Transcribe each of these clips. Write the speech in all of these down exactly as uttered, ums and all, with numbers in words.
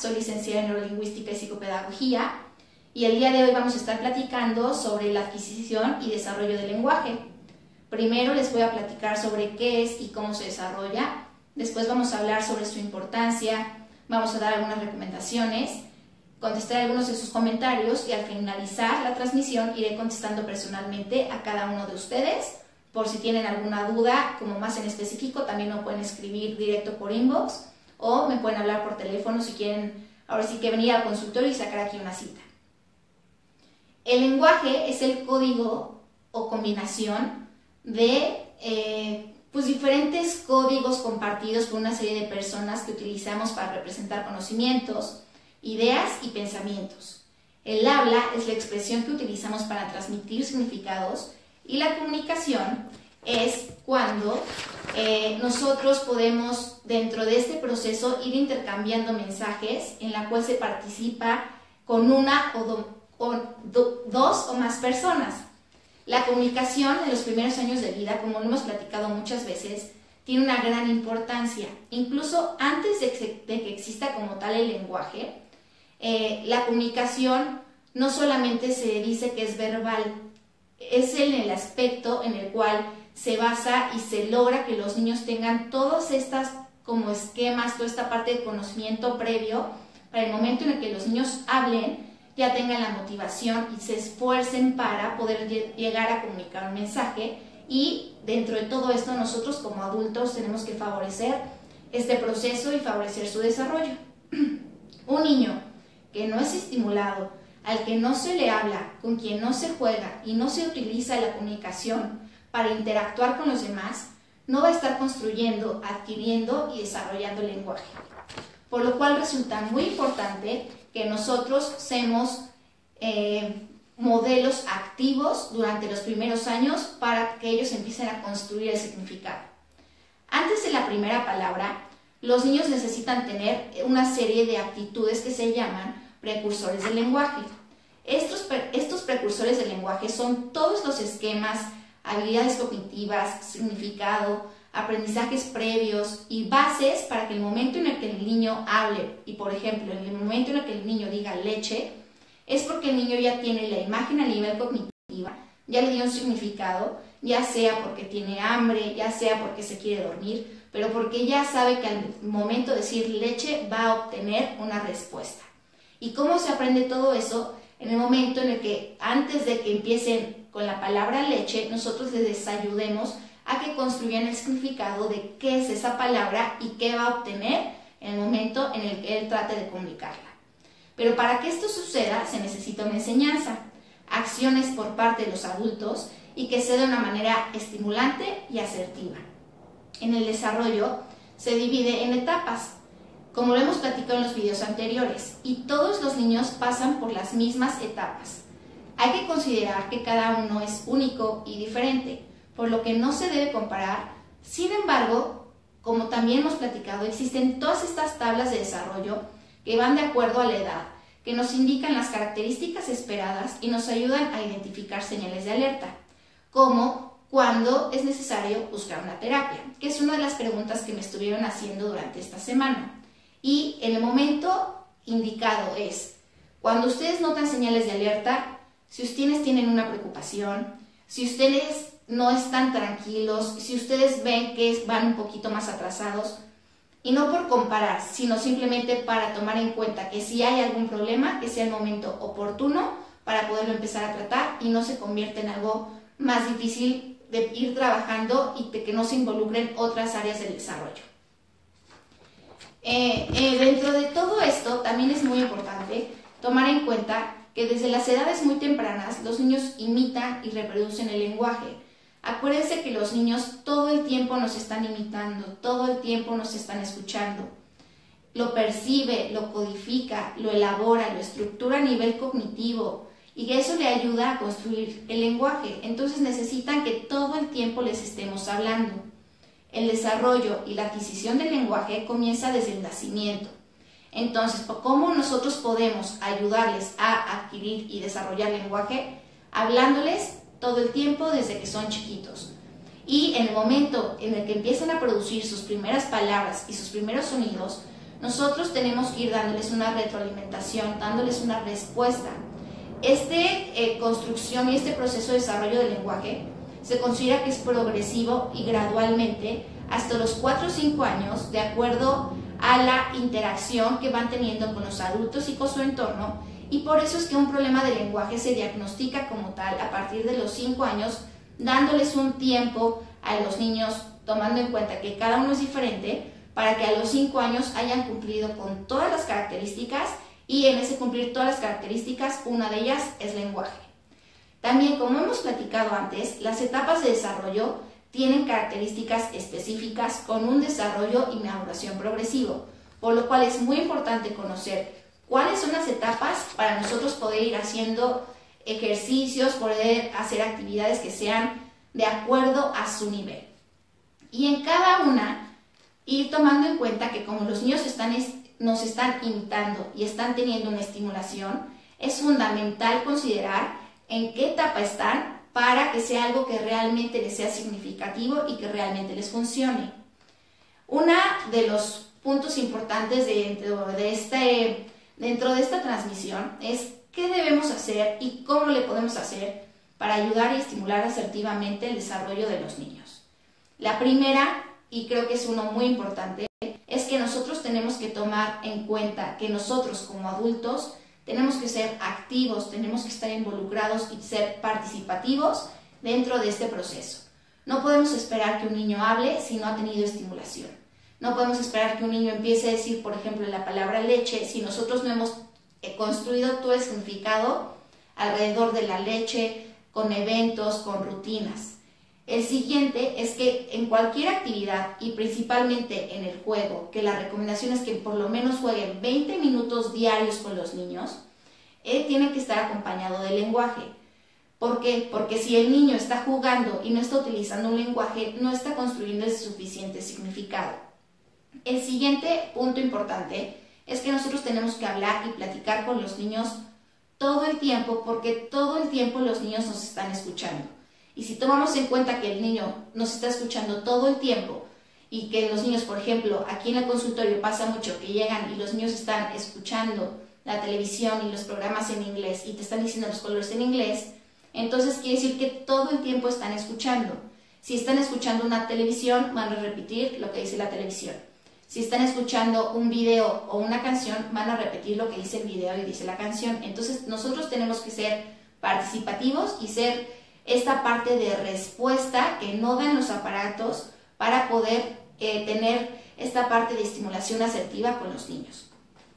soy licenciada en Neurolingüística y Psicopedagogía y el día de hoy vamos a estar platicando sobre la adquisición y desarrollo del lenguaje. Primero les voy a platicar sobre qué es y cómo se desarrolla, después vamos a hablar sobre su importancia, vamos a dar algunas recomendaciones, contestar algunos de sus comentarios y al finalizar la transmisión iré contestando personalmente a cada uno de ustedes. Por si tienen alguna duda, como más en específico, también me pueden escribir directo por inbox o me pueden hablar por teléfono si quieren, ahora sí que venir al consultorio y sacar aquí una cita. El lenguaje es el código o combinación de eh, pues diferentes códigos compartidos por una serie de personas que utilizamos para representar conocimientos, ideas y pensamientos. El habla es la expresión que utilizamos para transmitir significados y la comunicación es cuando eh, nosotros podemos dentro de este proceso ir intercambiando mensajes en la cual se participa con una o, do, o do, dos o más personas. La comunicación en los primeros años de vida, como lo hemos platicado muchas veces, tiene una gran importancia. Incluso antes de que, de que exista como tal el lenguaje, eh, la comunicación no solamente se dice que es verbal, es en el aspecto en el cual se basa y se logra que los niños tengan todas estas como esquemas, toda esta parte de conocimiento previo, para el momento en el que los niños hablen, ya tengan la motivación y se esfuercen para poder llegar a comunicar un mensaje. Y dentro de todo esto nosotros como adultos tenemos que favorecer este proceso y favorecer su desarrollo. Un niño que no es estimulado, al que no se le habla, con quien no se juega y no se utiliza la comunicación para interactuar con los demás, no va a estar construyendo, adquiriendo y desarrollando el lenguaje. Por lo cual resulta muy importante que nosotros seamos eh, modelos activos durante los primeros años para que ellos empiecen a construir el significado. Antes de la primera palabra, los niños necesitan tener una serie de actitudes que se llaman precursores del lenguaje. Estos, estos precursores del lenguaje son todos los esquemas, habilidades cognitivas, significado, aprendizajes previos y bases para que el momento en el que el niño hable, y por ejemplo, en el momento en el que el niño diga leche, es porque el niño ya tiene la imagen a nivel cognitivo, ya le dio un significado, ya sea porque tiene hambre, ya sea porque se quiere dormir, pero porque ya sabe que al momento de decir leche va a obtener una respuesta. ¿Y cómo se aprende todo eso? En el momento en el que antes de que empiecen con la palabra leche, nosotros les ayudemos a que construyan el significado de qué es esa palabra y qué va a obtener en el momento en el que él trate de comunicarla. Pero para que esto suceda se necesita una enseñanza, acciones por parte de los adultos y que sea de una manera estimulante y asertiva. En el desarrollo se divide en etapas, como lo hemos platicado en los videos anteriores, y todos los niños pasan por las mismas etapas. Hay que considerar que cada uno es único y diferente, por lo que no se debe comparar. Sin embargo, como también hemos platicado, existen todas estas tablas de desarrollo que van de acuerdo a la edad, que nos indican las características esperadas y nos ayudan a identificar señales de alerta, como cuando es necesario buscar una terapia, que es una de las preguntas que me estuvieron haciendo durante esta semana. Y en el momento indicado es cuando ustedes notan señales de alerta, si ustedes tienen una preocupación, si ustedes no están tranquilos, si ustedes ven que van un poquito más atrasados, y no por comparar, sino simplemente para tomar en cuenta que si hay algún problema, que sea el momento oportuno para poderlo empezar a tratar y no se convierta en algo más difícil de ir trabajando y de que no se involucren otras áreas del desarrollo. Eh, eh, dentro de todo esto también es muy importante tomar en cuenta que desde las edades muy tempranas los niños imitan y reproducen el lenguaje. Acuérdense que los niños todo el tiempo nos están imitando, todo el tiempo nos están escuchando. Lo percibe, lo codifica, lo elabora, lo estructura a nivel cognitivo y eso le ayuda a construir el lenguaje. Entonces necesitan que todo el tiempo les estemos hablando. El desarrollo y la adquisición del lenguaje comienza desde el nacimiento. Entonces, ¿cómo nosotros podemos ayudarles a adquirir y desarrollar lenguaje? Hablándoles todo el tiempo desde que son chiquitos. Y en el momento en el que empiezan a producir sus primeras palabras y sus primeros sonidos, nosotros tenemos que ir dándoles una retroalimentación, dándoles una respuesta. Esta eh, construcción y este proceso de desarrollo del lenguaje se considera que es progresivo y gradualmente hasta los cuatro o cinco años, de acuerdo a la interacción que van teniendo con los adultos y con su entorno, y por eso es que un problema de lenguaje se diagnostica como tal a partir de los cinco años, dándoles un tiempo a los niños, tomando en cuenta que cada uno es diferente, para que a los cinco años hayan cumplido con todas las características, y en ese cumplir todas las características, una de ellas es lenguaje. También, como hemos platicado antes, las etapas de desarrollo tienen características específicas con un desarrollo y maduración progresivo, por lo cual es muy importante conocer cuáles son las etapas para nosotros poder ir haciendo ejercicios, poder hacer actividades que sean de acuerdo a su nivel. Y en cada una, ir tomando en cuenta que como los niños están, nos están imitando y están teniendo una estimulación, es fundamental considerar en qué etapa están para que sea algo que realmente les sea significativo y que realmente les funcione. Uno de los puntos importantes dentro de, este, dentro de esta transmisión es qué debemos hacer y cómo le podemos hacer para ayudar y estimular asertivamente el desarrollo de los niños. La primera, y creo que es uno muy importante, es que nosotros tenemos que tomar en cuenta que nosotros como adultos tenemos que ser activos, tenemos que estar involucrados y ser participativos dentro de este proceso. No podemos esperar que un niño hable si no ha tenido estimulación. No podemos esperar que un niño empiece a decir, por ejemplo, la palabra leche si nosotros no hemos construido todo el significado alrededor de la leche, con eventos, con rutinas. El siguiente es que en cualquier actividad y principalmente en el juego, que la recomendación es que por lo menos jueguen veinte minutos diarios con los niños, eh, tiene que estar acompañado del lenguaje. ¿Por qué? Porque si el niño está jugando y no está utilizando un lenguaje, no está construyendo el suficiente significado. El siguiente punto importante es que nosotros tenemos que hablar y platicar con los niños todo el tiempo, porque todo el tiempo los niños nos están escuchando. Y si tomamos en cuenta que el niño nos está escuchando todo el tiempo y que los niños, por ejemplo, aquí en el consultorio pasa mucho que llegan y los niños están escuchando la televisión y los programas en inglés y te están diciendo los colores en inglés, entonces quiere decir que todo el tiempo están escuchando. Si están escuchando una televisión, van a repetir lo que dice la televisión. Si están escuchando un video o una canción, van a repetir lo que dice el video y dice la canción. Entonces nosotros tenemos que ser participativos y ser esta parte de respuesta que no dan los aparatos para poder eh, tener esta parte de estimulación asertiva con los niños.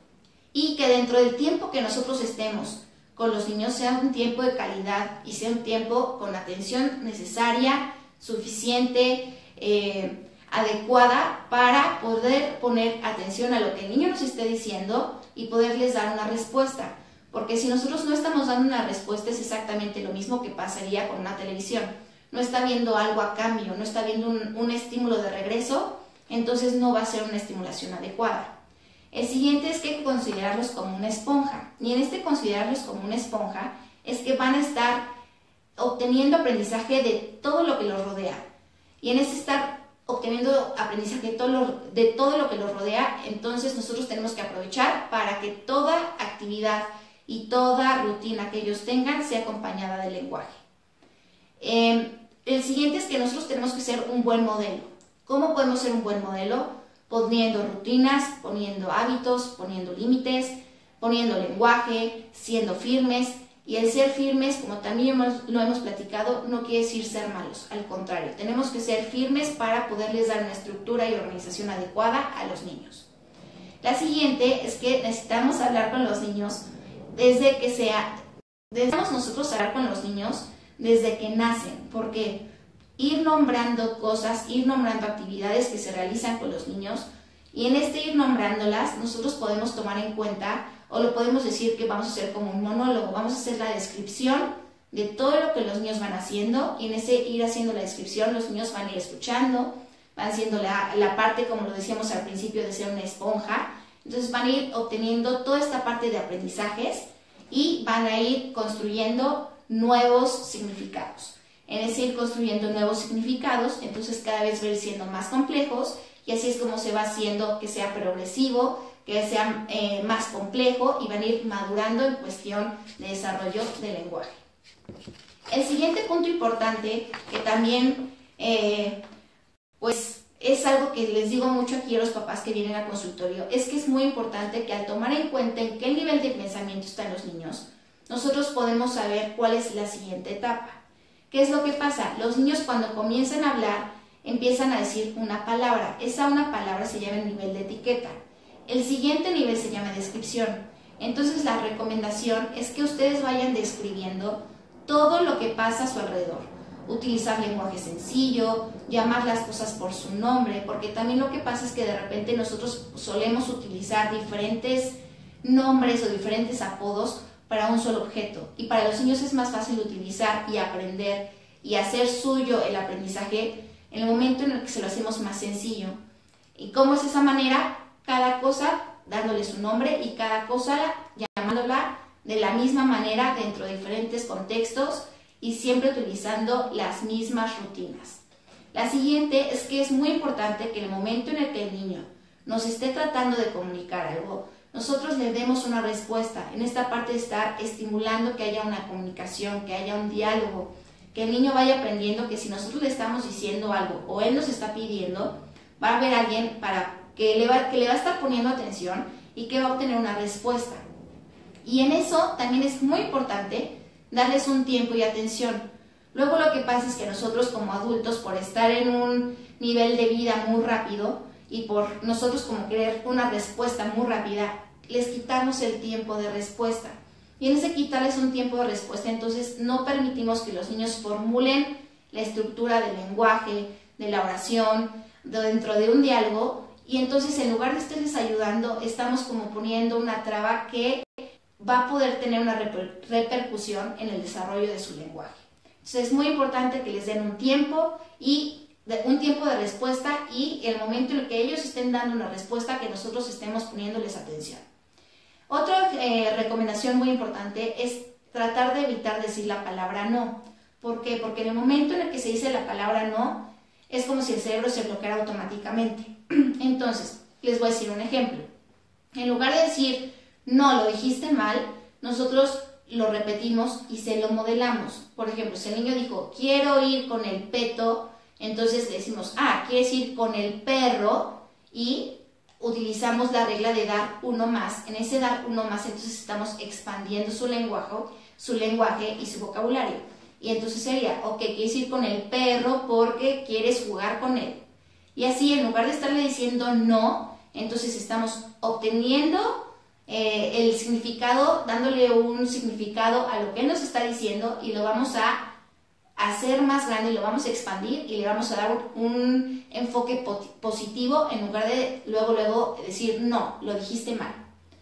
Y que dentro del tiempo que nosotros estemos con los niños sea un tiempo de calidad y sea un tiempo con atención necesaria, suficiente, eh, adecuada para poder poner atención a lo que el niño nos esté diciendo y poderles dar una respuesta. Porque si nosotros no estamos dando una respuesta es exactamente lo mismo que pasaría con una televisión. No está viendo algo a cambio, no está viendo un, un estímulo de regreso, entonces no va a ser una estimulación adecuada. El siguiente es que hay que considerarlos como una esponja. Y en este considerarlos como una esponja es que van a estar obteniendo aprendizaje de todo lo que los rodea. Y en este estar obteniendo aprendizaje de todo, lo, de todo lo que los rodea, entonces nosotros tenemos que aprovechar para que toda actividad y toda rutina que ellos tengan sea acompañada del lenguaje. Eh, el siguiente es que nosotros tenemos que ser un buen modelo. ¿Cómo podemos ser un buen modelo? Poniendo rutinas, poniendo hábitos, poniendo límites, poniendo lenguaje, siendo firmes. Y el ser firmes, como también hemos, lo hemos platicado, no quiere decir ser malos. Al contrario, tenemos que ser firmes para poderles dar una estructura y organización adecuada a los niños. La siguiente es que necesitamos hablar con los niños desde que sea, debemos nosotros hablar con los niños desde que nacen, porque ir nombrando cosas, ir nombrando actividades que se realizan con los niños, y en este ir nombrándolas nosotros podemos tomar en cuenta, o lo podemos decir que vamos a hacer como un monólogo, vamos a hacer la descripción de todo lo que los niños van haciendo, y en ese ir haciendo la descripción los niños van a ir escuchando, van haciendo la, la parte, como lo decíamos al principio, de ser una esponja. Entonces van a ir obteniendo toda esta parte de aprendizajes y van a ir construyendo nuevos significados. En ese ir construyendo nuevos significados, entonces cada vez va a ir siendo más complejos, y así es como se va haciendo que sea progresivo, que sea eh, más complejo y van a ir madurando en cuestión de desarrollo del lenguaje. El siguiente punto importante, que también eh, pues es algo que les digo mucho aquí a los papás que vienen al consultorio, es que es muy importante que al tomar en cuenta en qué nivel de pensamiento están los niños, nosotros podemos saber cuál es la siguiente etapa. ¿Qué es lo que pasa? Los niños cuando comienzan a hablar empiezan a decir una palabra. Esa una palabra se llama el nivel de etiqueta. El siguiente nivel se llama descripción. Entonces la recomendación es que ustedes vayan describiendo todo lo que pasa a su alrededor. Utilizar lenguaje sencillo, llamar las cosas por su nombre, porque también lo que pasa es que de repente nosotros solemos utilizar diferentes nombres o diferentes apodos para un solo objeto. Y para los niños es más fácil utilizar y aprender y hacer suyo el aprendizaje en el momento en el que se lo hacemos más sencillo. ¿Y cómo es esa manera? Cada cosa dándole su nombre y cada cosa llamándola de la misma manera dentro de diferentes contextos y siempre utilizando las mismas rutinas. La siguiente es que es muy importante que en el momento en el que el niño nos esté tratando de comunicar algo, nosotros le demos una respuesta. En esta parte de estar estimulando que haya una comunicación, que haya un diálogo, que el niño vaya aprendiendo que si nosotros le estamos diciendo algo o él nos está pidiendo, va a haber alguien para que le va, que le va a estar poniendo atención y que va a obtener una respuesta. Y en eso también es muy importante darles un tiempo y atención. Luego lo que pasa es que nosotros como adultos, por estar en un nivel de vida muy rápido y por nosotros como querer una respuesta muy rápida, les quitamos el tiempo de respuesta. Y en ese quitarles un tiempo de respuesta, entonces no permitimos que los niños formulen la estructura del lenguaje, de la oración, dentro de un diálogo, y entonces en lugar de estarles ayudando, estamos como poniendo una traba que va a poder tener una reper repercusión en el desarrollo de su lenguaje. Entonces es muy importante que les den un tiempo y de, un tiempo de respuesta y el momento en el que ellos estén dando una respuesta que nosotros estemos poniéndoles atención. Otra eh, recomendación muy importante es tratar de evitar decir la palabra no. ¿Por qué? Porque en el momento en el que se dice la palabra no, es como si el cerebro se bloqueara automáticamente. Entonces, les voy a decir un ejemplo. En lugar de decir no, lo dijiste mal, nosotros lo repetimos y se lo modelamos. Por ejemplo, si el niño dijo quiero ir con el peto, entonces le decimos, ah, quieres ir con el perro, y utilizamos la regla de dar uno más. En ese dar uno más, entonces estamos expandiendo su lenguaje, su lenguaje y su vocabulario. Y entonces sería, ok, quieres ir con el perro porque quieres jugar con él. Y así, en lugar de estarle diciendo no, entonces estamos obteniendo eh, el significado, dándole un significado a lo que él nos está diciendo y lo vamos a hacer más grande, lo vamos a expandir y le vamos a dar un, un enfoque positivo en lugar de luego, luego decir no, lo dijiste mal.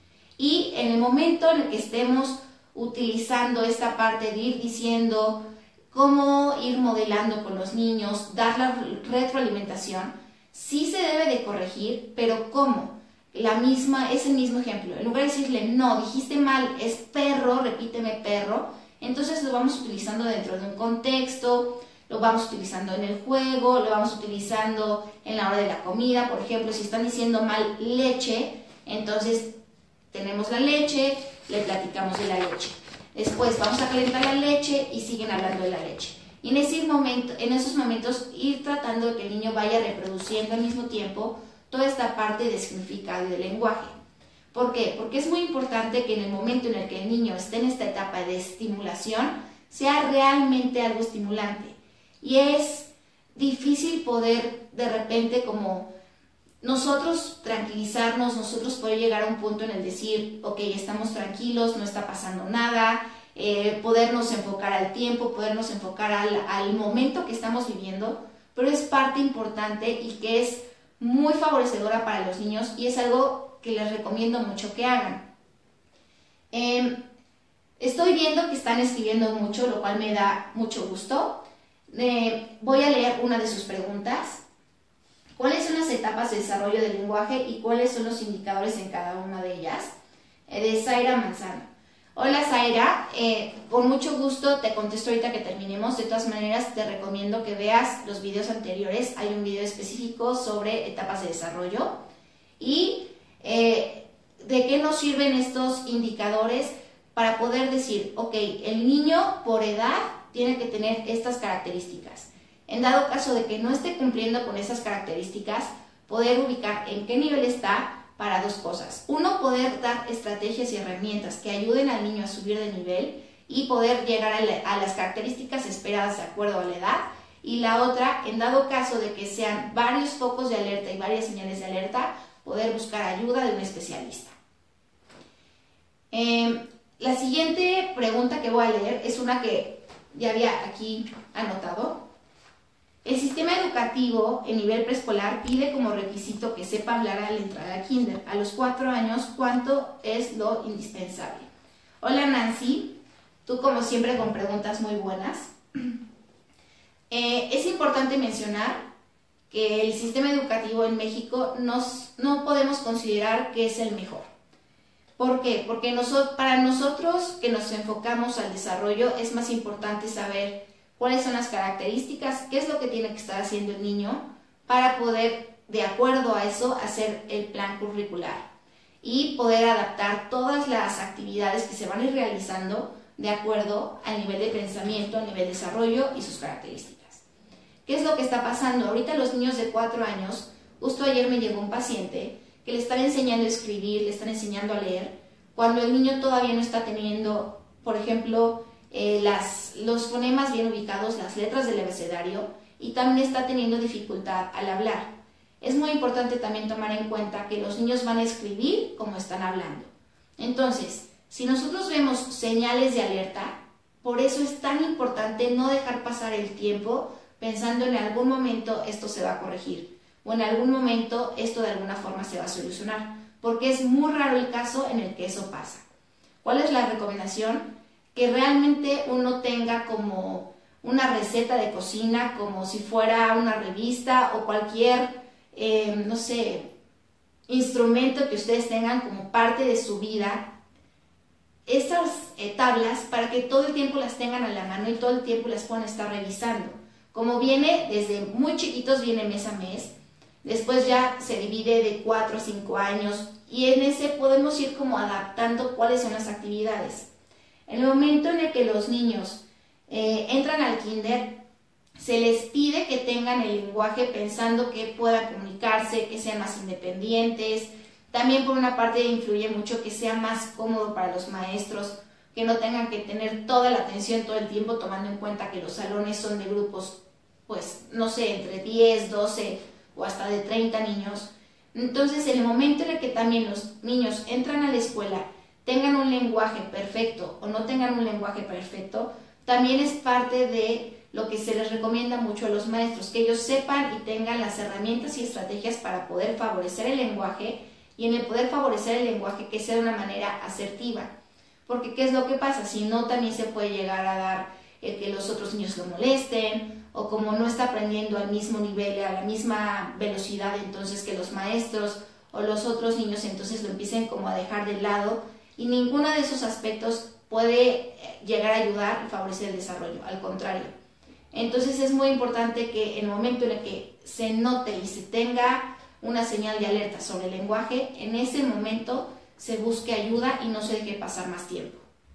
Y en el momento en el que estemos utilizando esta parte de ir diciendo cómo ir modelando con los niños, dar la retroalimentación, sí se debe de corregir, pero ¿cómo? La misma, es el mismo ejemplo. En lugar de decirle, no, dijiste mal, es perro, repíteme perro, entonces lo vamos utilizando dentro de un contexto, lo vamos utilizando en el juego, lo vamos utilizando en la hora de la comida. Por ejemplo, si están diciendo mal leche, entonces tenemos la leche, le platicamos de la leche. Después vamos a calentar la leche y siguen hablando de la leche. Y en, ese momento, en esos momentos ir tratando de que el niño vaya reproduciendo al mismo tiempo toda esta parte de significado y de lenguaje. ¿Por qué? Porque es muy importante que en el momento en el que el niño esté en esta etapa de estimulación, sea realmente algo estimulante. Y es difícil poder de repente como nosotros tranquilizarnos, nosotros poder llegar a un punto en el decir, ok, estamos tranquilos, no está pasando nada, eh, podernos enfocar al tiempo, podernos enfocar al, al momento que estamos viviendo, pero es parte importante y que es muy favorecedora para los niños y es algo que les recomiendo mucho que hagan. Eh, estoy viendo que están escribiendo mucho, lo cual me da mucho gusto. Eh, voy a leer una de sus preguntas. ¿Cuáles son las etapas de desarrollo del lenguaje y cuáles son los indicadores en cada una de ellas? Eh, de Zaira Manzano. Hola Zaira, eh, con mucho gusto te contesto ahorita que terminemos. De todas maneras te recomiendo que veas los videos anteriores. Hay un video específico sobre etapas de desarrollo y eh, ¿de qué nos sirven estos indicadores? Para poder decir, ok, el niño por edad tiene que tener estas características. En dado caso de que no esté cumpliendo con esas características, poder ubicar en qué nivel está para dos cosas. Uno, poder dar estrategias y herramientas que ayuden al niño a subir de nivel y poder llegar a, la, a las características esperadas de acuerdo a la edad. Y la otra, en dado caso de que sean varios focos de alerta y varias señales de alerta, poder buscar ayuda de un especialista. Eh, la siguiente pregunta que voy a leer es una que ya había aquí anotado. El sistema educativo en nivel preescolar pide como requisito que sepa hablar al entrar al kinder. A los cuatro años, ¿cuánto es lo indispensable? Hola Nancy, tú como siempre con preguntas muy buenas. Eh, es importante mencionar que el sistema educativo en México nos, no podemos considerar que es el mejor. ¿Por qué? Porque nosotros, para nosotros que nos enfocamos al desarrollo es más importante saber cuáles son las características, qué es lo que tiene que estar haciendo el niño para poder, de acuerdo a eso, hacer el plan curricular y poder adaptar todas las actividades que se van a ir realizando de acuerdo al nivel de pensamiento, al nivel de desarrollo y sus características. ¿Qué es lo que está pasando? Ahorita los niños de cuatro años, justo ayer me llegó un paciente que le están enseñando a escribir, le están enseñando a leer, cuando el niño todavía no está teniendo, por ejemplo, eh, las, los fonemas bien ubicados, las letras del abecedario, y también está teniendo dificultad al hablar. Es muy importante también tomar en cuenta que los niños van a escribir como están hablando. Entonces, si nosotros vemos señales de alerta, por eso es tan importante no dejar pasar el tiempo pensando en algún momento esto se va a corregir o en algún momento esto de alguna forma se va a solucionar, porque es muy raro el caso en el que eso pasa. ¿Cuál es la recomendación? Que realmente uno tenga como una receta de cocina, como si fuera una revista o cualquier, eh, no sé, instrumento que ustedes tengan como parte de su vida, estas eh, tablas para que todo el tiempo las tengan a la mano y todo el tiempo las puedan estar revisando. Como viene desde muy chiquitos, viene mes a mes, después ya se divide de cuatro a cinco años y en ese podemos ir como adaptando cuáles son las actividades. En el momento en el que los niños eh, entran al kinder, se les pide que tengan el lenguaje pensando que puedan comunicarse, que sean más independientes. También por una parte influye mucho que sea más cómodo para los maestros, que no tengan que tener toda la atención todo el tiempo, tomando en cuenta que los salones son de grupos, pues, no sé, entre diez, doce o hasta de treinta niños. Entonces, en el momento en el que también los niños entran a la escuela, tengan un lenguaje perfecto o no tengan un lenguaje perfecto, también es parte de lo que se les recomienda mucho a los maestros, que ellos sepan y tengan las herramientas y estrategias para poder favorecer el lenguaje y en el poder favorecer el lenguaje que sea de una manera asertiva. Porque ¿qué es lo que pasa? Si no, también se puede llegar a dar el que los otros niños lo molesten o como no está aprendiendo al mismo nivel, a la misma velocidad entonces que los maestros o los otros niños, entonces lo empiecen como a dejar de lado y ninguno de esos aspectos puede llegar a ayudar y favorecer el desarrollo, al contrario. Entonces es muy importante que en el momento en el que se note y se tenga una señal de alerta sobre el lenguaje, en ese momento se busque ayuda y no se deje pasar más tiempo.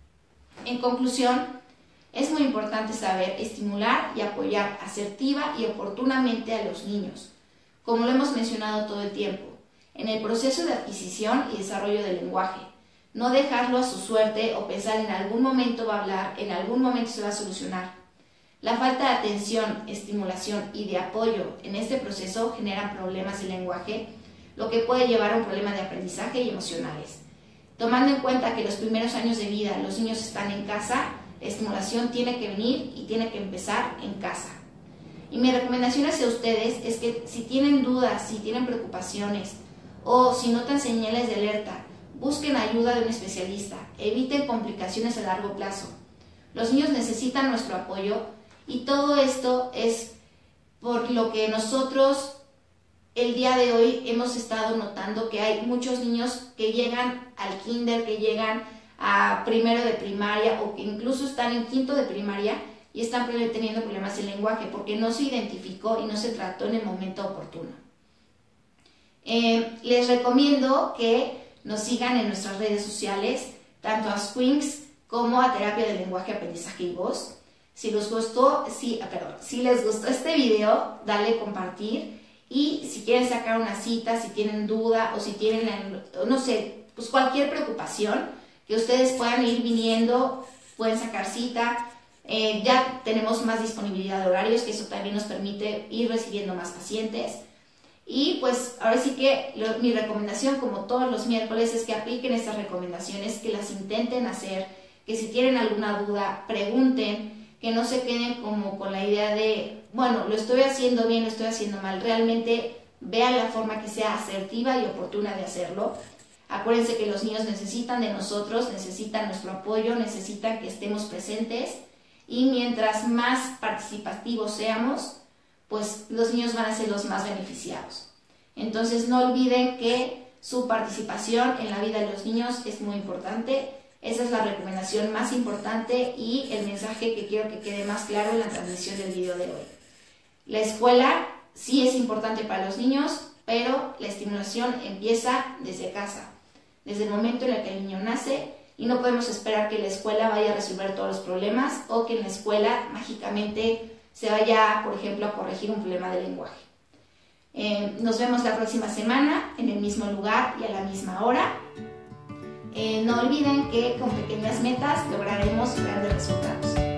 En conclusión, es muy importante saber estimular y apoyar asertiva y oportunamente a los niños, como lo hemos mencionado todo el tiempo, en el proceso de adquisición y desarrollo del lenguaje. No dejarlo a su suerte o pensar en algún momento va a hablar, en algún momento se va a solucionar. La falta de atención, estimulación y de apoyo en este proceso generan problemas de lenguaje, lo que puede llevar a un problema de aprendizaje y emocionales. Tomando en cuenta que los primeros años de vida los niños están en casa, la estimulación tiene que venir y tiene que empezar en casa. Y mi recomendación hacia ustedes es que si tienen dudas, si tienen preocupaciones o si notan señales de alerta, busquen ayuda de un especialista, eviten complicaciones a largo plazo. Los niños necesitan nuestro apoyo y todo esto es por lo que nosotros el día de hoy hemos estado notando que hay muchos niños que llegan al kinder, que llegan a primero de primaria o que incluso están en quinto de primaria y están teniendo problemas de lenguaje porque no se identificó y no se trató en el momento oportuno. Eh, les recomiendo que nos sigan en nuestras redes sociales, tanto a Squinks como a Terapia de Lenguaje, Aprendizaje y Voz. Si les gustó, si, perdón, si les gustó este video, dale compartir. Y si quieren sacar una cita, si tienen duda o si tienen, no sé, pues cualquier preocupación, que ustedes puedan ir viniendo, pueden sacar cita. Eh, ya tenemos más disponibilidad de horarios, que eso también nos permite ir recibiendo más pacientes. Y pues ahora sí que lo, mi recomendación, como todos los miércoles, es que apliquen estas recomendaciones, que las intenten hacer, que si tienen alguna duda, pregunten, que no se queden como con la idea de, bueno, lo estoy haciendo bien, lo estoy haciendo mal. Realmente vean la forma que sea asertiva y oportuna de hacerlo. Acuérdense que los niños necesitan de nosotros, necesitan nuestro apoyo, necesitan que estemos presentes, y mientras más participativos seamos, pues los niños van a ser los más beneficiados. Entonces no olviden que su participación en la vida de los niños es muy importante. Esa es la recomendación más importante y el mensaje que quiero que quede más claro en la transmisión del video de hoy. La escuela sí es importante para los niños, pero la estimulación empieza desde casa, desde el momento en el que el niño nace, y no podemos esperar que la escuela vaya a resolver todos los problemas o que en la escuela mágicamente se vaya, por ejemplo, a corregir un problema de lenguaje. Eh, nos vemos la próxima semana en el mismo lugar y a la misma hora. Eh, no olviden que con pequeñas metas lograremos grandes resultados.